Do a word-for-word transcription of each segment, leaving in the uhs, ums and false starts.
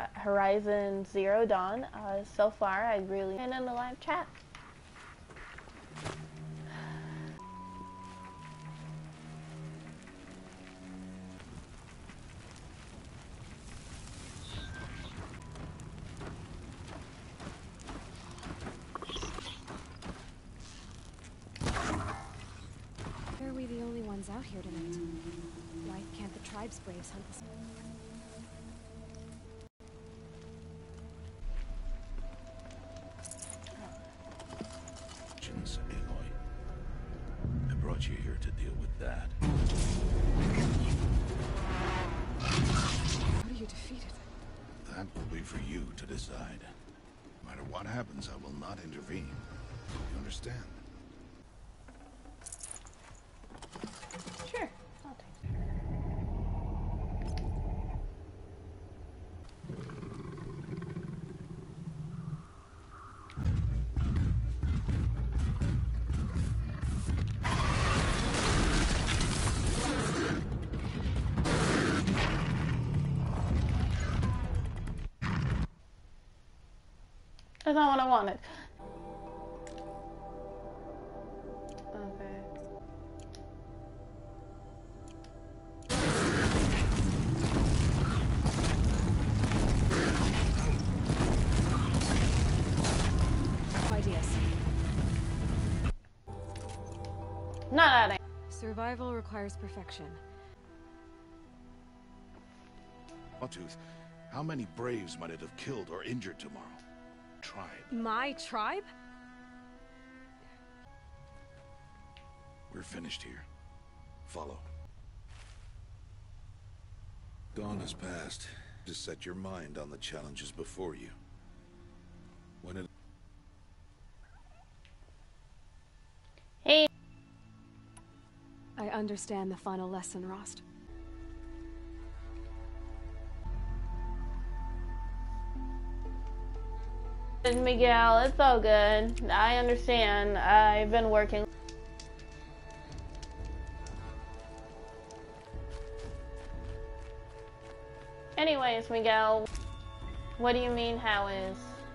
Horizon Zero Dawn. Uh, so far, I really and in the live chat. Why are we the only ones out here tonight? Why can't the tribe's braves hunt this? Aloy. I brought you here to deal with that. How do you defeat it? That will be for you to decide. No matter what happens, I will not intervene. You understand? Sure, I'll take it. That's not what I wanted. Okay. Ideas. Not that. Survival requires perfection. Sawtooth, how many Braves might it have killed or injured tomorrow? Tribe. My tribe? We're finished here. Follow. Dawn has passed. Just set your mind on the challenges before you. When it... Hey. I understand the final lesson, Rost. Miguel, it's all good. I understand. I've been working. Anyways, Miguel, what do you mean, how is?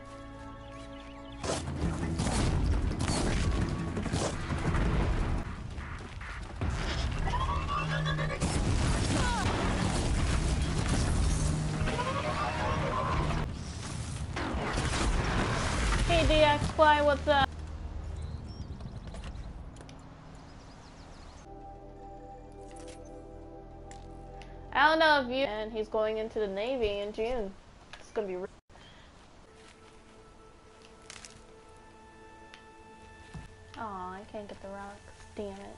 Hey, D X Fly, what's up? I don't know if you... And he's going into the Navy in June. It's gonna be... Re Aw, I can't get the rocks. Damn it.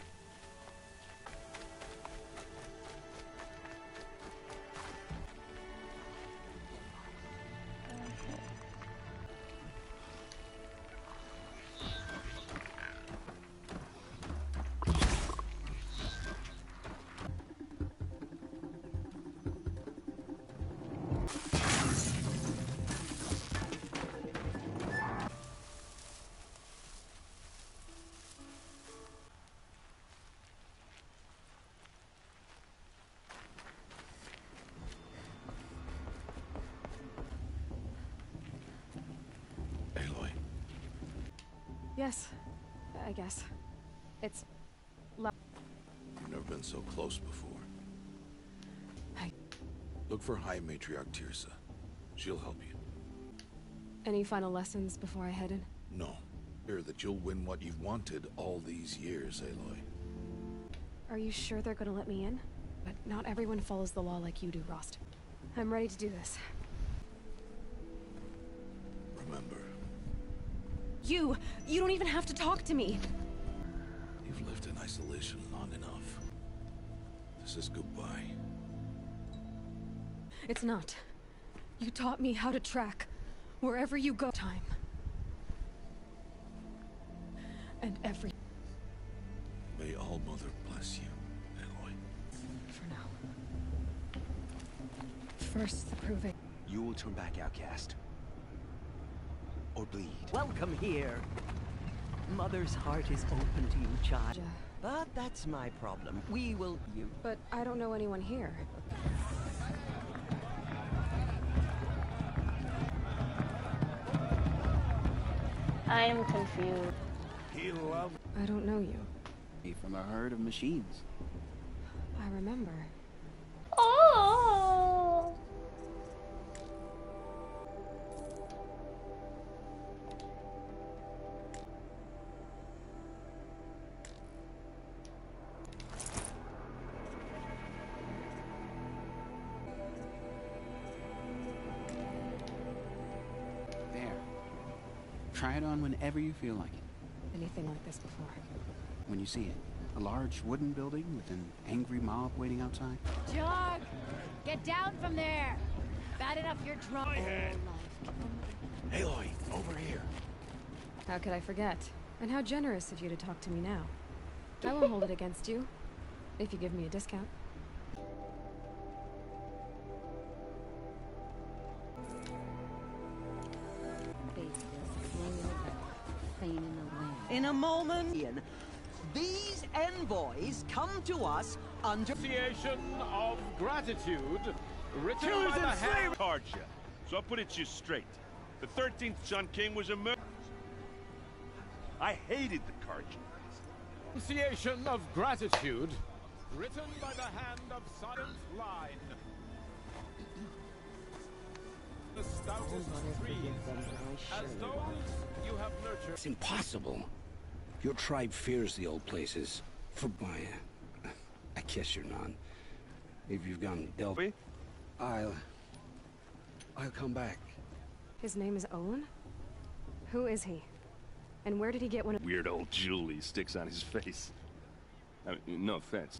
Aloy. Yes, I guess. It's... You've never been so close before. I... Look for High Matriarch Teersa. She'll help you. Any final lessons before I head in? No. Fear that you'll win what you've wanted all these years, Aloy. Are you sure they're gonna let me in? But not everyone follows the law like you do, Rost. I'm ready to do this. Remember, You! You don't even have to talk to me! you've lived in isolation long enough. This is goodbye. It's not. You taught me how to track. Wherever you go. Time. And every... May All Mother bless you, Aloy. For now. First, the proving. You will turn back, outcast. Or bleed. Welcome here. Mother's heart is open to you, child. Ja. But that's my problem. We will... You. But I don't know anyone here. I am confused. He loved. I don't know you. From a herd of machines. I remember. Oh. There. Try it on whenever you feel like it. Anything like this before. When you see it. A large wooden building with an angry mob waiting outside. Jog! Get down from there! Bad enough you're drunk. Aloy, over here. How could I forget? And how generous of you to talk to me now. I won't hold it against you, if you give me a discount. In a moment, Ian, these envoys come to us under Association of Gratitude, written Killers by the and hand. slaves! Archer. So I'll put it to you straight. The thirteenth Sun King was a murderer. I hated the Carja. Association of Gratitude, written by the hand of Silent Line. The stoutest trees, as those you have nurtured. It's impossible. Your tribe fears the old places. For my... Uh, I guess you're none. If you've gone delve... We? I'll... I'll come back. His name is Owen? Who is he? And where did he get one of... Weird old Julie sticks on his face. I mean, no offense.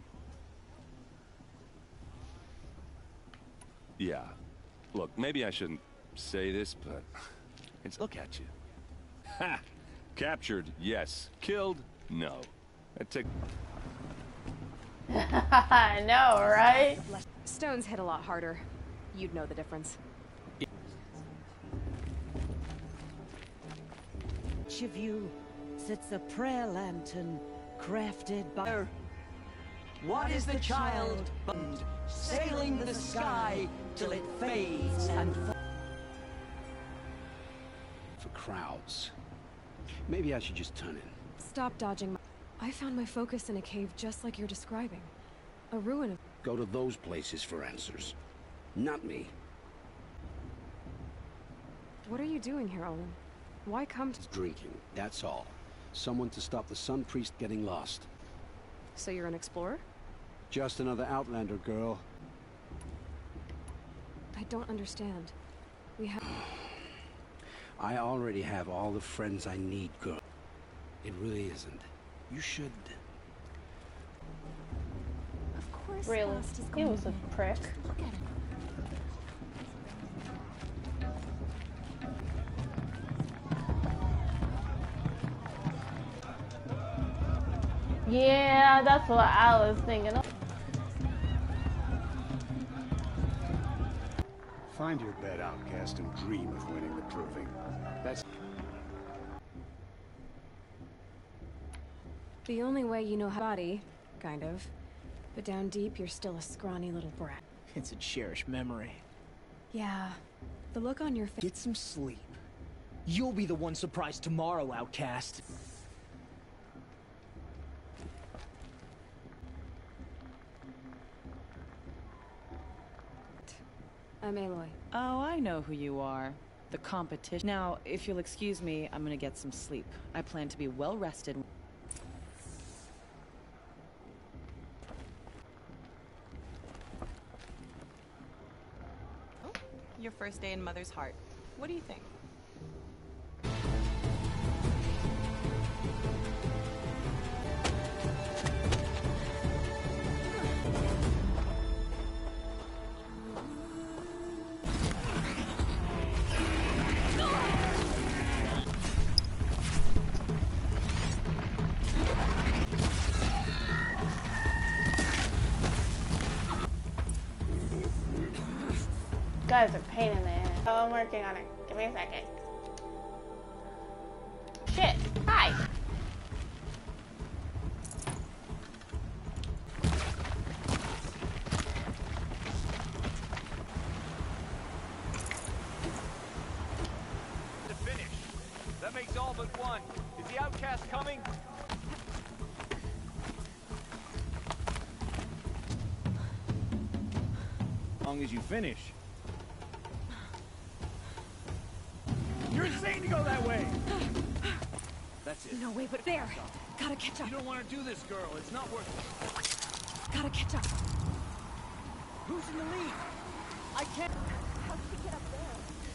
Yeah. Look, maybe I shouldn't say this, but... It's look at you. Ha! Captured, yes. Killed, no. That took... I know, right? Stones hit a lot harder. You'd know the difference. Each of you sits a prayer lantern crafted by... What is the child bund, sailing the sky till it fades and falls? For crowds. Maybe I should just turn in. Stop dodging my... I found my focus in a cave just like you're describing. A ruin of... Go to those places for answers. Not me. What are you doing here, Olin? Why come to... Drinking, that's all. Someone to stop the Sun Priest getting lost. So you're an explorer? Just another Outlander girl. I don't understand. We have... I already have all the friends I need, girl. It really isn't. You should... Of course, Really? Lost is He going was a there. prick. Look at him. Yeah, that's what I was thinking of. Find your bed, outcast, and dream of winning the proving. That's... The only way you know how... Body, kind of. But down deep, you're still a scrawny little brat. It's a cherished memory. Yeah. The look on your face... Get some sleep. You'll be the one surprised tomorrow, outcast. I'm Aloy. Oh, I know who you are. The competition. Now, if you'll excuse me, I'm gonna get some sleep. I plan to be well rested. Your first day in Mother's Heart. What do you think? Guys are pain in the ass. Oh, I'm working on it. Give me a second. Shit. Hi. To finish. That makes all but one. Is the outcast coming? As long as you finish. You're insane to go that way! That's it. No way, but there. Gotta catch up. You don't want to do this, girl. It's not worth it. Gotta catch up. Who's in the lead? I can't. How did you get up there?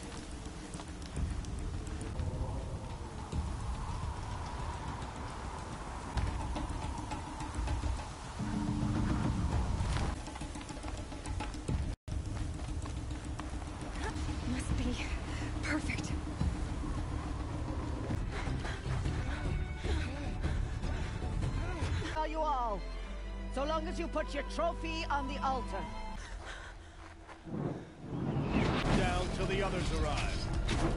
Must be perfect. You all, so long as you put your trophy on the altar. Down till the others arrive.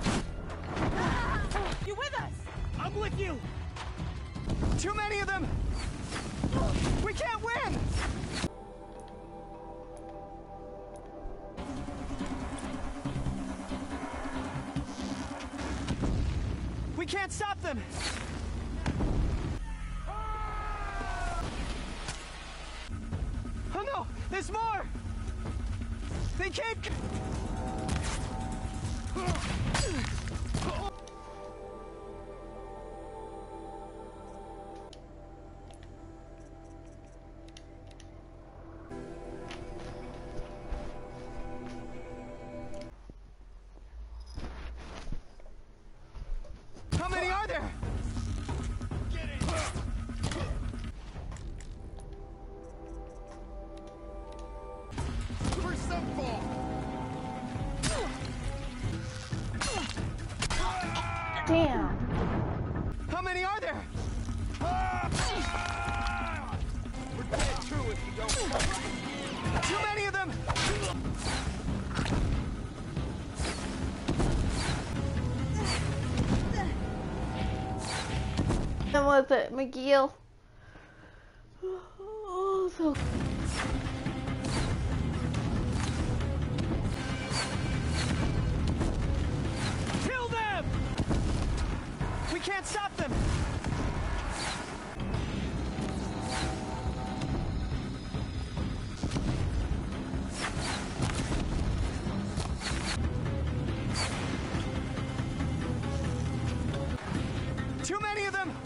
You with us? I'm with you! Too many of them! We can't win! We can't stop them! Oh no! There's more! They can't... How many are there? Get in! For some fall! Damn. How many are there? We're dead too if you don't. Too many of them! And was it McGill? Oh, so. Kill them! We can't stop them! Too many of them!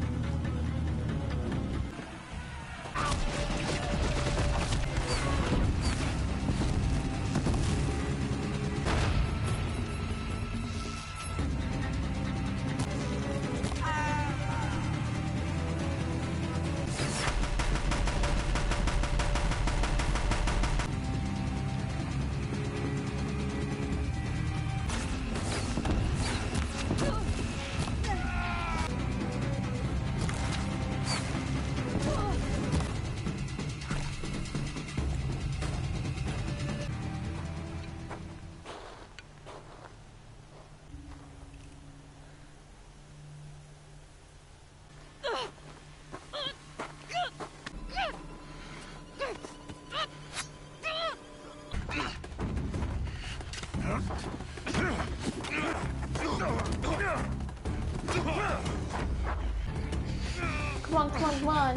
Come on, come on, come on.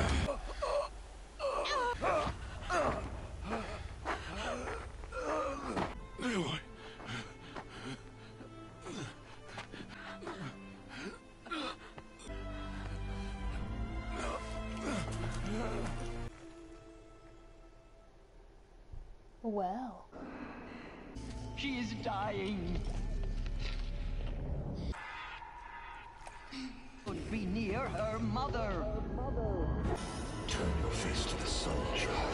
Well. She is dying. Could be near her mother. Turn your face to the sun, child.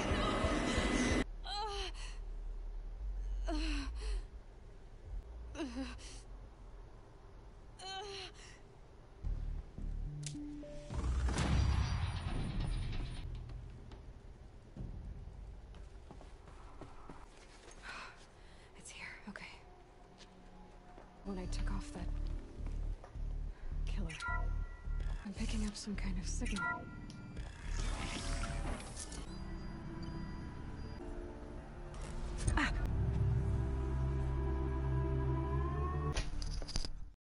It's here, okay. When I took off that killer, I'm picking up some kind of signal.